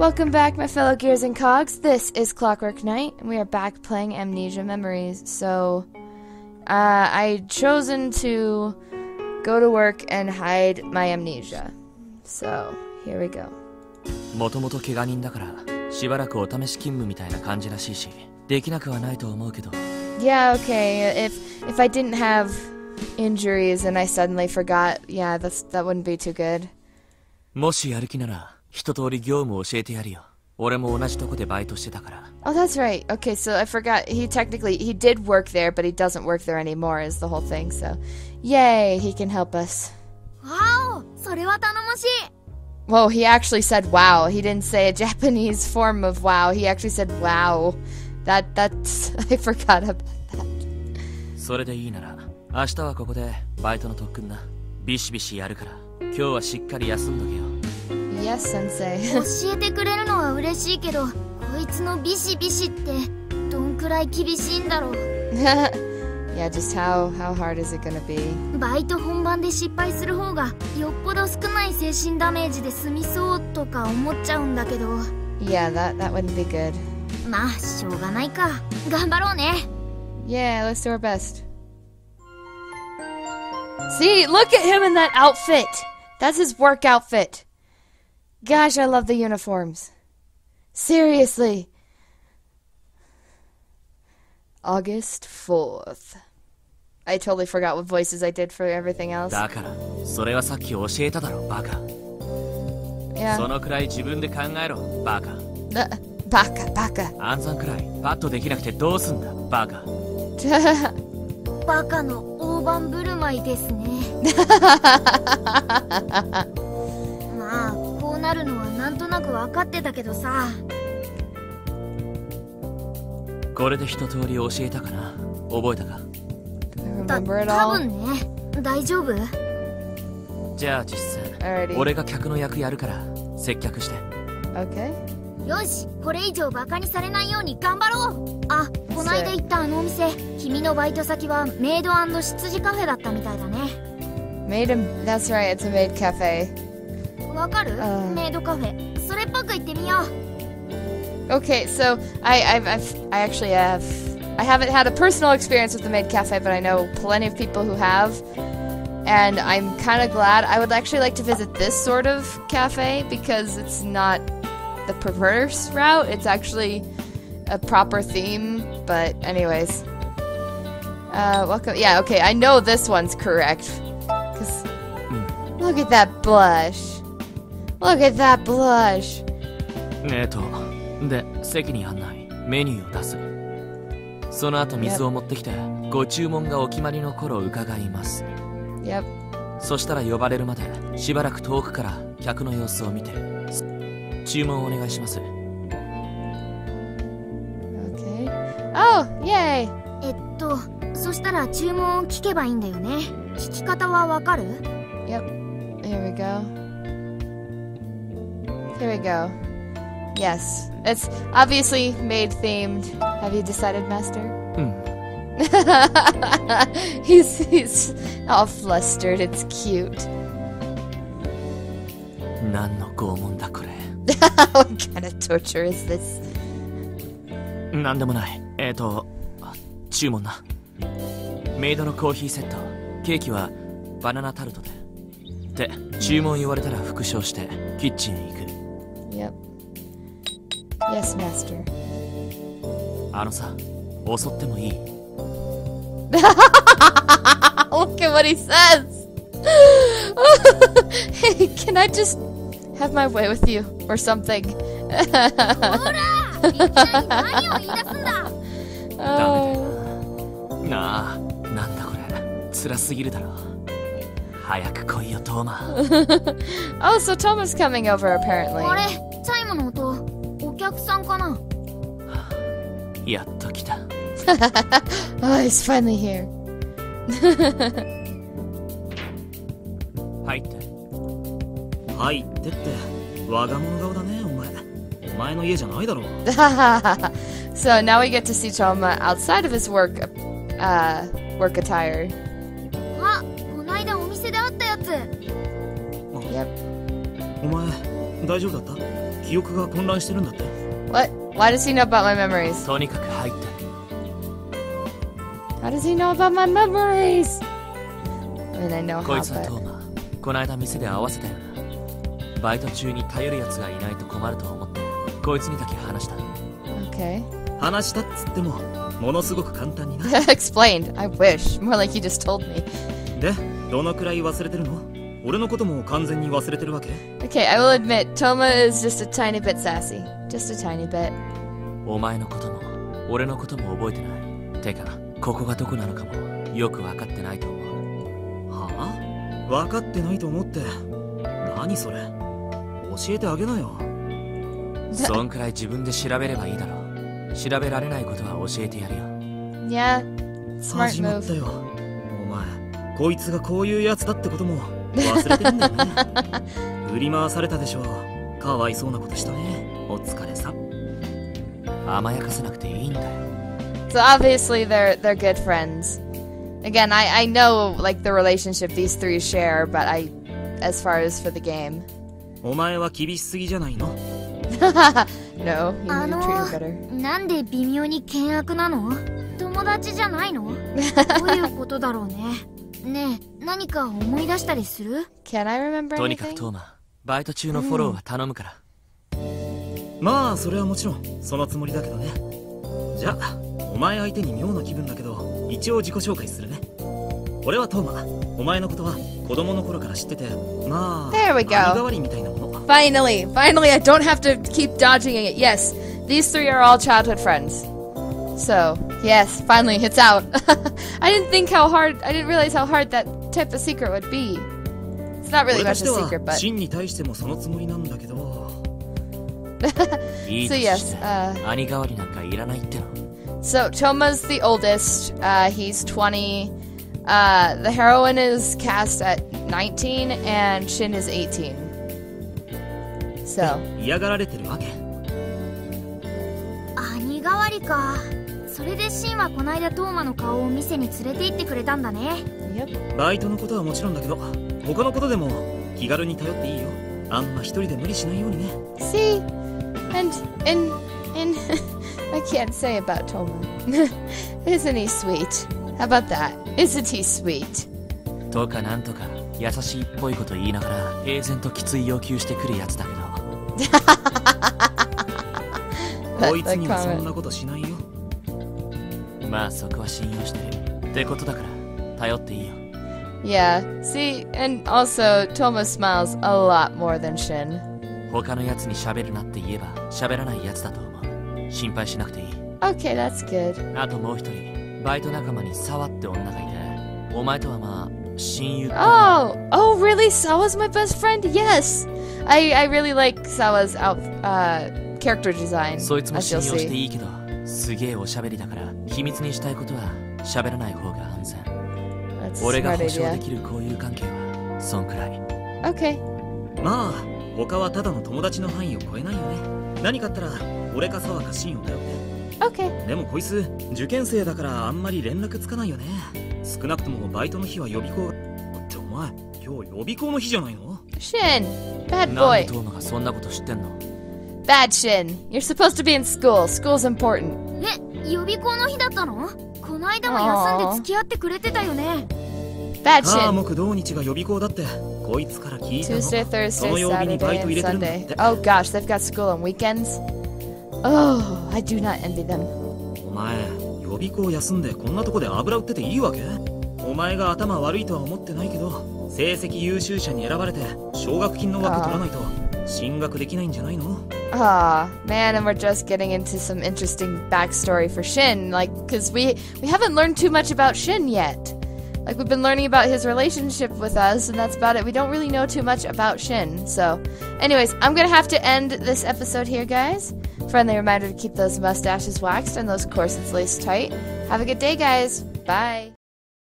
Welcome back, my fellow Gears and Cogs. This is Clockwork Knight, and we are back playing Amnesia Memories. So, I chosen to go to work and hide my amnesia. So, here we go. もともと怪我人だから、しばらくお試し勤務みたいな感じらしいし、できなくはないと思うけど。 Yeah, okay. If I didn't have injuries and I suddenly forgot, yeah, that wouldn't be too good. もしやる気なら、一通り業務を教えてやるよ。俺も同じとこでバイトしてたから。 Oh, that's right. Okay, so I forgot. He did work there, but he doesn't work there anymore is the whole thing, so. Yay, he can help us. Wow! それは頼もしい! Whoa, he actually said wow. He didn't say a Japanese form of wow. He actually said wow. That's... I forgot about that. それでいいなら、明日はここでバイトの特訓な。ビシビシやるから、今日はしっかり休んどけよ。 Yes, sensei. 教えてくれるのは嬉しいけど、こいつのビシビシってどんくらい厳しいんだろう。 Yeah, just how hard is it gonna be? バイト本番で失敗する方がよっぽど少ない精神ダメージで済みそうとか思っちゃうんだけど。 Yeah, that wouldn't be good. まあしょうがないか。頑張ろうね。 Yeah, let's do our best. See, look at him in that outfit. That's his work outfit. Gosh, I love the uniforms. Seriously. August 4th. I totally forgot what voices I did for everything else. だから、それはさっき教えただろ、バカ。 Yeah. そのくらい自分で考えろ、バカ。 バカ。 暗算くらいパッとできなくてどうすんだ、バカ。 バカの大盤振る舞いですね。まあこうなるのはなんとなく分かってたけどさ。 これで一通り教えたかな。覚えたか。 多分ね。大丈夫？ じゃあ実践。俺が客の役やるから接客して。 Okay. よし、これ以上バカにされないように頑張ろう。あ、こないだ行ったあのお店、君のバイト先はメイド&執事カフェだったみたいだね。 That's right, it's a maid cafe. わかる？メイドカフェ。それっぽく行ってみよう。 Okay, so I haven't had a personal experience with the maid cafe, but I know plenty of people who have. And I'm kind of glad. I would actually like to visit this sort of cafe because it's not the perverse route. It's actually a proper theme. But anyways. Welcome. Yeah, okay, I know this one's correct. Because look at that blush. Look at that blush. で、席に案内、メニューを出す。その後水を持ってきて、ご注文がお決まりの頃伺います。 Yep. そしたら呼ばれるまで、しばらく遠くから客の様子を見て、注文をお願いします。 Okay. Oh, yay! そしたら注文を聞けばいいんだよね。聞き方はわかる？ Yep. Here we go. Here we go. Yes. It's obviously maid themed. Have you decided, Master? He's all flustered. It's cute. 何の拷問だこれ。 What kind of torture is this? なんでもない。注文な。メイドのコーヒーセット。ケーキはバナナタルトで。で、注文言われたら復唱してキッチンへ行く。 Yep. Yes, Master. あのさ、襲ってもいい？ Look at what he says! Hey, can I just have my way with you or something? ほら！いきなり何を言い出すんだ！ なあ、なんだこれ。辛すぎるだろ。早く来いよ、トーマ。 Oh, so Toma's coming over apparently. あれ、チャイムの音、お客さんかな？ やっと来た。 Oh, he's finally here. 入って。 入ってって、我が物顔だね、お前。お前の家じゃないだろう。 So now we get to see Toma outside of his work attire. あ、こないだお店で会ったやつ。 Yep. お前、大丈夫だった？昨記憶が混乱してるんだって。 What? Why does he know about my memories? とにかく入って。 How does he know about my memories? I mean, I know こ how, いつは but... トーマ、この間店で会わせたよな。バイト中に頼るやつがいないと困ると思ってこいつにだけ話した。 Okay. 話したっつってもものすごく簡単にな。 Explained. I wish. More like you just told me. で、どのくらい忘れてるの？俺のことも完全に忘れてるわけ？ Okay, I will admit, Toma is just a tiny bit sassy. Just a tiny bit. お前のことも俺のことも覚えてない。てかここがどこなのかもよく分かってないと思う。 はあ？分かってないと思って。何それ？教えてあげなよ。 そんくらい自分で調べればいいだろう。調べられないことは教えてやるよ。 Yeah, smart 始まった move. よ。お前、こいつがこういうやつだってことも忘れてるんだよね。振り回されたでしょう。かわいそうなことしたね。お疲れさ。 甘やかせなくていいんだよ。 So obviously they're good friends. Again, I know like the relationship these three share, but as far as for the game. お前は厳しすぎじゃないの？ No, you need to treat her better. なんで微妙に険悪なの？友達じゃないの？どういうことだろうね。ねえ、何か思い出したりする？ Can I remember とにかく anything? トーマ、バイト中のフォローは頼むから。 まあそれはもちろんそのつもりだけどね。じゃあお前相手に妙な気分だけど一応自己紹介するね。俺はトーマ。お前のことは子供の頃から知ってて、まあ There we 兄 go. 代わりみたいなもの。 Finally, I don't have to keep dodging it. Yes, these three are all childhood friends. So, yes, finally, it's out. I didn't realize how hard that type of secret would be. It's not really 俺と much し a ては secret, but... 真に対してもそのつもりなんだけど。 いい So と yes, して、兄代わりなんかいらないっての。 so Toma's the oldest. He's 20. The heroine is cast at 19, and Shin is 18. So, 嫌がられてるわけ？ 兄代わりか。それでシンはこないだトーマの顔を店に連れて行ってくれたんだね。 yep. バイトのことはもちろんだけど、他のことでも気軽に頼っていいよ。あんま一人で無理しないようにね。 See, and I can't say about Toma. Isn't he sweet? How about that? Isn't he sweet? とかなんとか優しいっぽいこと言いながら平然ときつい要求してくるやつだけど。 こいつにはそんなことしないよ。 まあそこは信用してるってことだから頼っていいよ。 Yeah, see, and also Toma smiles a lot more than Shin. 他のやつに喋るなって言えば喋らないやつだと思う。心配しなくていい。 Okay, that's good. あともう一人バイト仲間にサって女がいて、お前とはまあ親友って。 Oh, really? Sawa's my best friend? Yes. I really like Sawa's character design, そいつも as 信 you'll 用して see. いいけど、すげえおしゃべりだから秘密にしたいことは喋らない方が安全。 That's a 俺が smart 保証で idea. きる交友関係はそんくらい。 Okay. まあ他はただの友達の範囲を超えないよね。何かあったら俺か沢かシンを頼って。 Okay. でもこいつ受験生だからあんまり連絡つかないよね。少なくともバイトの日は予備校が。ってお前今日予備校の日じゃないの？ Shin, bad なん boy. でトーマがそんなこと知ってんの？ Bad Shin. You're supposed to be in school. School's important. 予備校の日だったの？この間も休んで付き合ってくれてたよね。 Bad 火 Shin. 木土日が予備校だってこいつから聞いたの。 Tuesday, そ Thursday, の曜日にバイ Saturday, ト入 and れてるんだっ Sunday. て。 Oh gosh, they've got school on weekends. Oh, I do not envy them. お前予備校休んでこんなとこで油売ってていいわけ？お前が頭悪いとは思ってないけど、成績優秀者に選ばれて奨学金の枠取らないと進学できないんじゃないの？ Ah, man, and we're just getting into some interesting backstory for Shin, like, because we haven't learned too much about Shin yet. Like, we've been learning about his relationship with us, and that's about it. We don't really know too much about Shin. So, anyways, I'm gonna have to end this episode here, guys. Friendly reminder to keep those mustaches waxed and those corsets laced tight. Have a good day, guys. Bye.